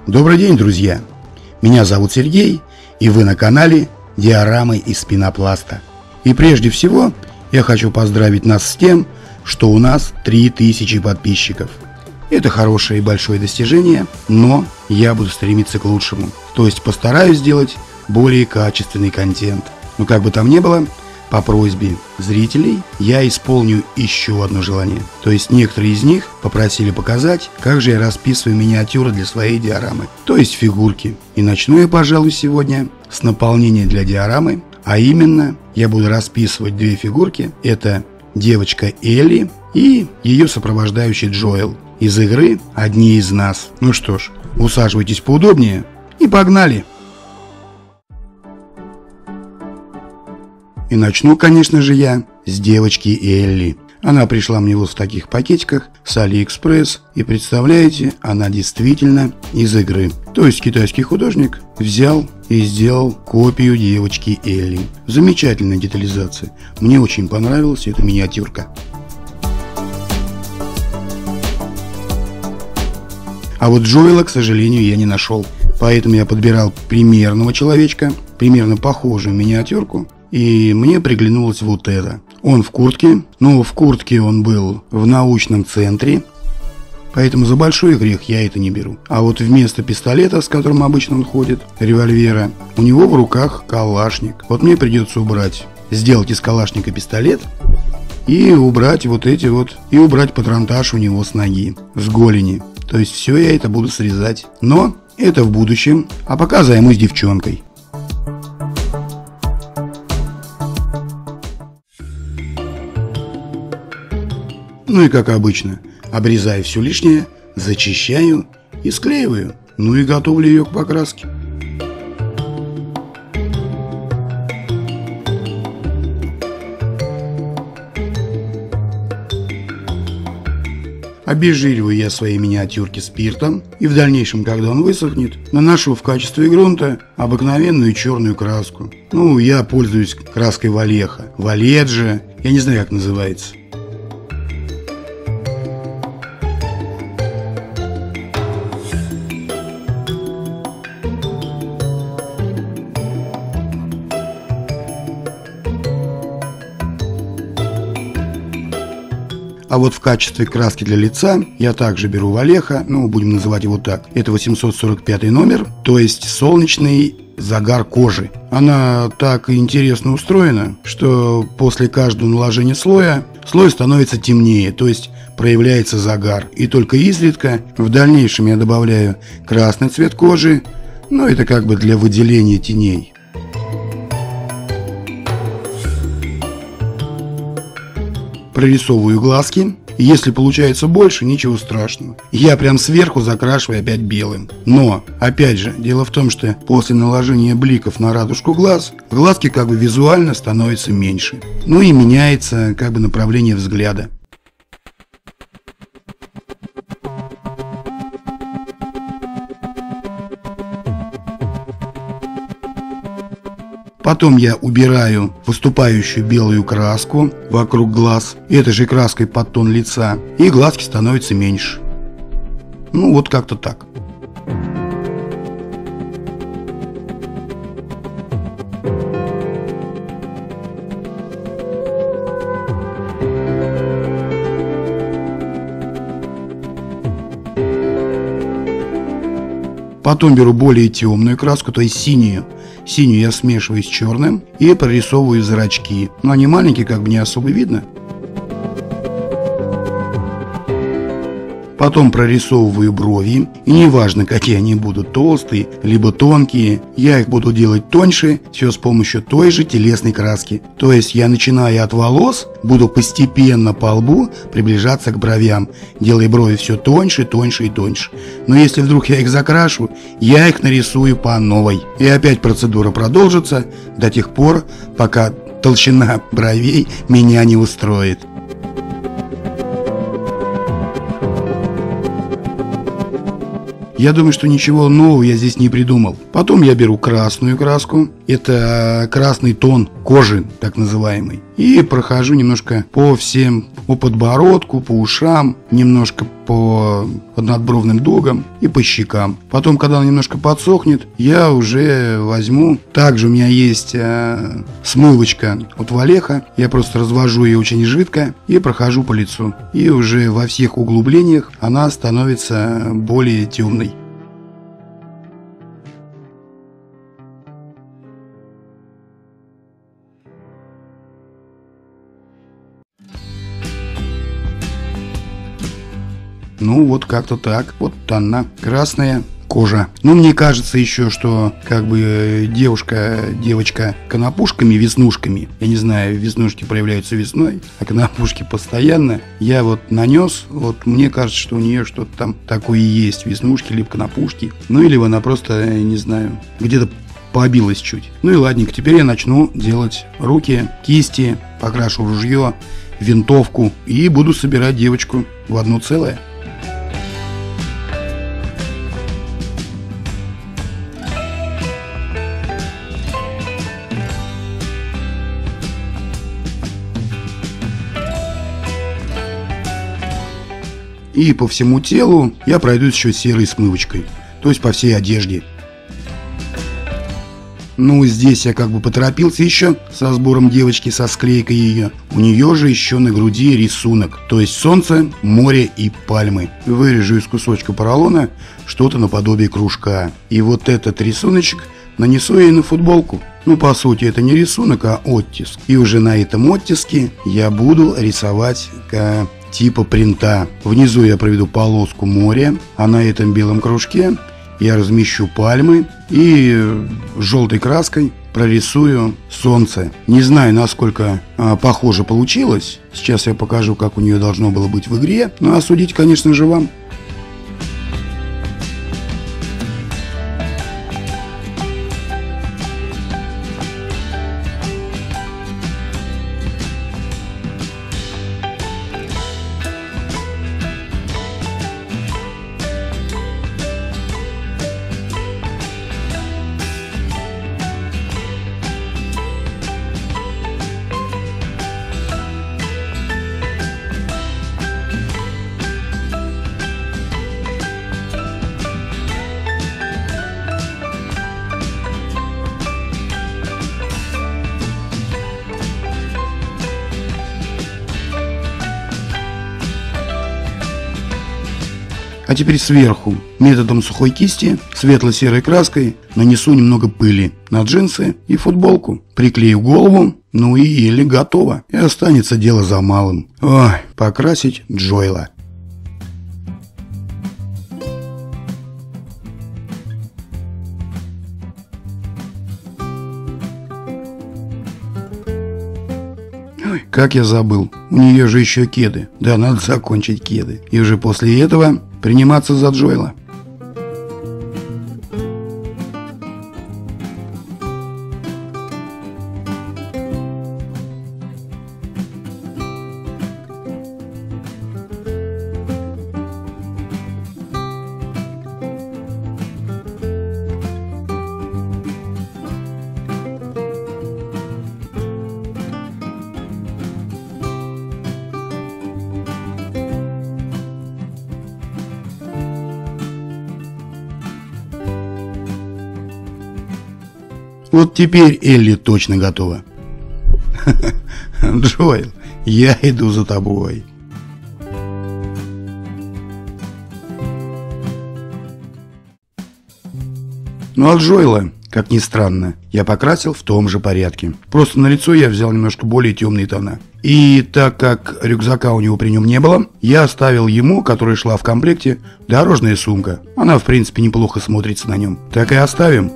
Добрый день, друзья! Меня зовут Сергей, и вы на канале Диорамы из пенопласта. И прежде всего, я хочу поздравить нас с тем, что у нас 3000 подписчиков. Это хорошее и большое достижение, но я буду стремиться к лучшему. То есть постараюсь сделать более качественный контент. Но как бы там ни было, по просьбе зрителей я исполню еще одно желание. То есть некоторые из них попросили показать, как же я расписываю миниатюры для своей диорамы. То есть фигурки. И начну я, пожалуй, сегодня с наполнения для диорамы. А именно, я буду расписывать две фигурки. Это девочка Элли и ее сопровождающий Джоэл. Из игры «Одни из нас». Ну что ж, усаживайтесь поудобнее и погнали! И начну, конечно же, я с девочки Элли. Она пришла мне вот в таких пакетиках с AliExpress. И представляете, она действительно из игры. То есть китайский художник взял и сделал копию девочки Элли. Замечательная детализация. Мне очень понравилась эта миниатюрка. А вот Джоэла, к сожалению, я не нашел. Поэтому я подбирал примерного человечка, примерно похожую миниатюрку. И мне приглянулось вот это. Он в куртке, но в куртке он был в научном центре. Поэтому за большой грех я это не беру. А вот вместо пистолета, с которым обычно он ходит, револьвера, у него в руках калашник. Вот мне придется сделать из калашника пистолет. И убрать вот эти вот, и убрать патронтаж у него с ноги, с голени. То есть все я это буду срезать. Но это в будущем. А пока займусь девчонкой. Ну и как обычно, обрезаю все лишнее, зачищаю и склеиваю. Ну и готовлю ее к покраске. Обезжириваю я свои миниатюрки спиртом, и в дальнейшем, когда он высохнет, наношу в качестве грунта обыкновенную черную краску. Ну, я пользуюсь краской Валеха. Валеджа, я не знаю, как называется. А вот в качестве краски для лица я также беру Валеха, ну будем называть его так. Это 845 номер, то есть солнечный загар кожи. Она так интересно устроена, что после каждого наложения слой становится темнее, то есть проявляется загар. И только изредка в дальнейшем я добавляю красный цвет кожи, но это как бы для выделения теней. Прорисовываю глазки. Если получается больше, ничего страшного. Я прям сверху закрашиваю опять белым. Но, опять же, дело в том, что после наложения бликов на радужку глаз, глазки как бы визуально становятся меньше. Ну и меняется как бы направление взгляда. Потом я убираю выступающую белую краску вокруг глаз, этой же краской под тон лица, и глазки становятся меньше. Ну вот как-то так. Потом беру более темную краску, то есть синюю. Синюю я смешиваю с черным и прорисовываю зрачки. Но они маленькие, как бы не особо видно. Потом прорисовываю брови. И неважно, какие они будут, толстые, либо тонкие. Я их буду делать тоньше, все с помощью той же телесной краски. То есть я, начиная от волос, буду постепенно по лбу приближаться к бровям, делая брови все тоньше, тоньше и тоньше. Но если вдруг я их закрашу, я их нарисую по новой. И опять процедура продолжится до тех пор, пока толщина бровей меня не устроит. Я думаю, что ничего нового я здесь не придумал. Потом я беру красную краску, это красный тон кожи, так называемый, и прохожу немножко по всем, по подбородку, по ушам, немножко по надбровным дугам и по щекам. Потом, когда она немножко подсохнет, я уже возьму, также у меня есть смывочка от Валеха, я просто развожу ее очень жидко и прохожу по лицу. И уже во всех углублениях она становится более темной. Ну вот как-то так. Вот она, красная кожа. Но мне кажется еще, что как бы девочка конопушками, веснушками. Я не знаю, веснушки проявляются весной, а конопушки постоянно. Я вот нанес, вот мне кажется, что у нее что-то там такое и есть. Веснушки, либо конопушки. Ну или она просто, не знаю, где-то побилась чуть. Ну и ладненько, теперь я начну делать руки, кисти, покрашу ружье, винтовку и буду собирать девочку в одно целое. И по всему телу я пройдусь еще серой смывочкой, то есть по всей одежде. Ну, здесь я как бы поторопился еще со сбором девочки, со склейкой ее. У нее же еще на груди рисунок, то есть солнце, море и пальмы. Вырежу из кусочка поролона что-то наподобие кружка. И вот этот рисуночек нанесу ей на футболку. Ну, по сути, это не рисунок, а оттиск. И уже на этом оттиске я буду рисовать типа принта. Внизу я проведу полоску моря, а на этом белом кружке я размещу пальмы и желтой краской прорисую солнце. Не знаю, насколько похоже получилось. Сейчас я покажу, как у нее должно было быть в игре. Ну, а судить, конечно же, вам. А теперь сверху методом сухой кисти светло-серой краской нанесу немного пыли на джинсы и футболку. Приклею голову, ну и еле готово. И останется дело за малым. Ой, покрасить Джоэла. Ой, как я забыл. У нее же еще кеды. Да, надо закончить кеды. И уже после этого приниматься за Джоэла. Вот теперь Элли точно готова. Джоэл, я иду за тобой. Ну а Джоэла, как ни странно, я покрасил в том же порядке. Просто на лицо я взял немножко более темные тона. И так как рюкзака у него при нем не было, я оставил ему, которая шла в комплекте, дорожная сумка. Она в принципе неплохо смотрится на нем. Так и оставим.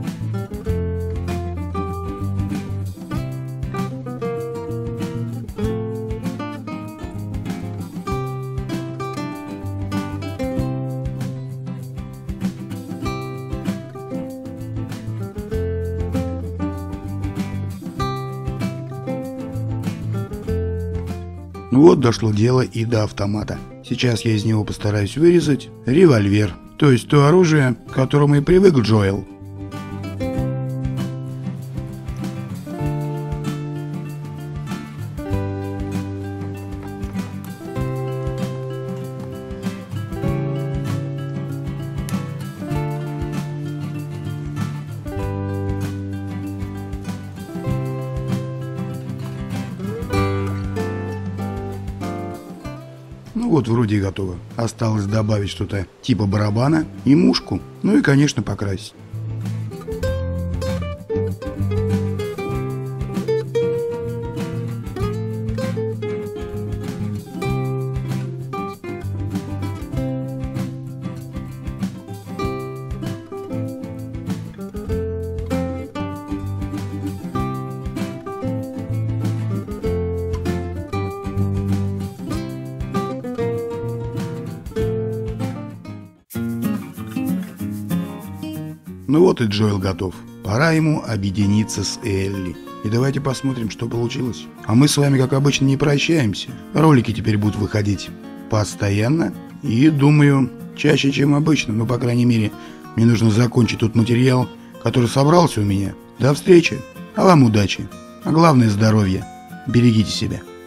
Ну вот дошло дело и до автомата. Сейчас я из него постараюсь вырезать револьвер, то есть то оружие, к которому и привык Джоэл. Ну вот, вроде и готово. Осталось добавить что-то типа барабана и мушку. Ну и, конечно, покрасить. Ну вот и Джоэл готов. Пора ему объединиться с Элли. И давайте посмотрим, что получилось. А мы с вами, как обычно, не прощаемся. Ролики теперь будут выходить постоянно. И, думаю, чаще, чем обычно. Но, по крайней мере, мне нужно закончить тот материал, который собрался у меня. До встречи. А вам удачи. А главное, здоровья. Берегите себя.